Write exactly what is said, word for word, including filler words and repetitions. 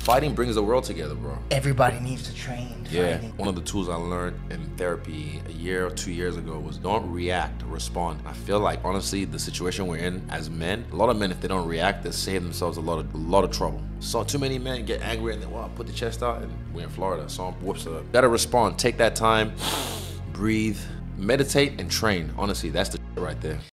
fighting brings the world together, bro. Everybody needs to train. Yeah, fighting. one of the tools I learned in therapy a year or two years ago was don't react, respond. I feel like, honestly, the situation we're in as men, a lot of men, if they don't react, they save themselves a lot of a lot of trouble. Saw too many men get angry and then, wow, put the chest out, and we're in Florida, so whoops it up. Gotta respond, take that time, breathe, meditate, and train. Honestly, that's the shit right there.